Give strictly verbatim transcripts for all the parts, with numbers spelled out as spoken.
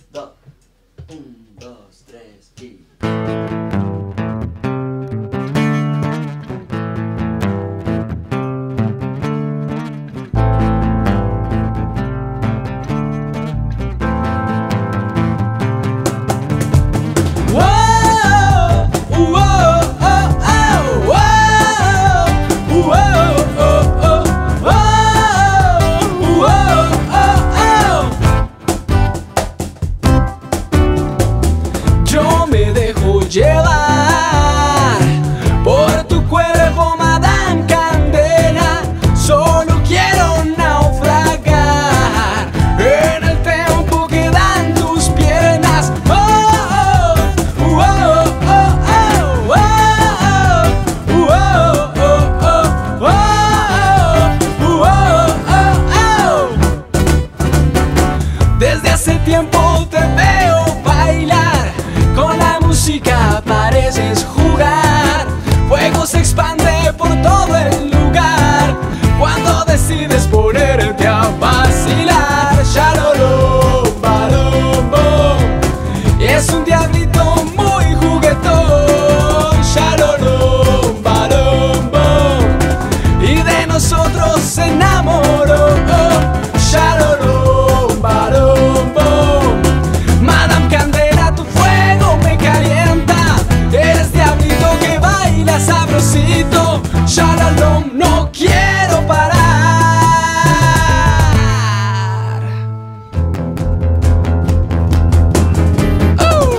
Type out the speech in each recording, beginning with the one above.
dos, un, dos, tres y... Llevar por tu cuerpo, Madame Candela. Solo quiero naufragar en el tiempo que dan tus piernas. Oh, oh, oh, oh, oh, oh, oh, oh, oh, oh. Desde hace tiempo te veo bailar, con la música pareces jugar. Fuego se expande por todo el lugar cuando decides ponerte a vacilar. Shalom, balom, bom. Es un diablito muy juguetón. Shalom, balom, bom. Y de nosotros se enamoró. Shalom, balom, bom. Madame Candela, tu fuego me calienta. Eres diablito que baila sabrosito. Shalom, no quiero parar. uh.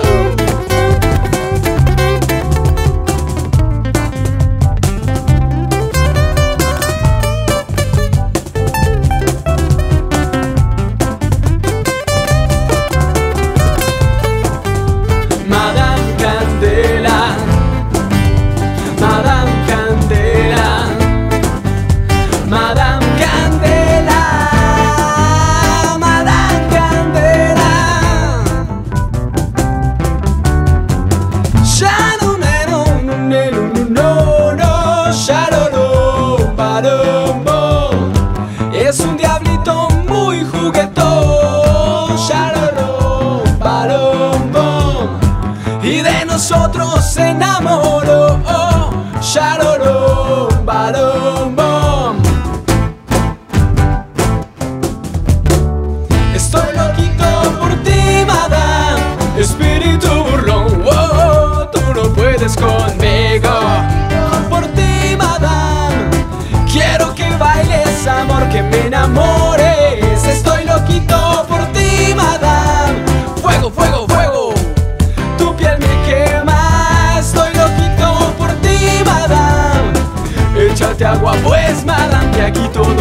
Madame Candela, Madame Candela, Madame Candela, Madame Candela. Shalom, no, no, no, shalom, balom, bom. Es un diablito muy juguetón. Shalom, balom, bom. Y de nosotros se enamoró. Shalom, balom, bom. Estoy loquito por ti, Madame. Espíritu burlón, oh, tú no puedes conmigo. Por ti, Madame. Quiero que bailes, amor, que me enamores. Estoy loquito por ti, Madame. Fuego, fuego, fuego. Tu piel me quema. Estoy loquito por ti, Madame. Échate agua pues, Madame, que aquí todo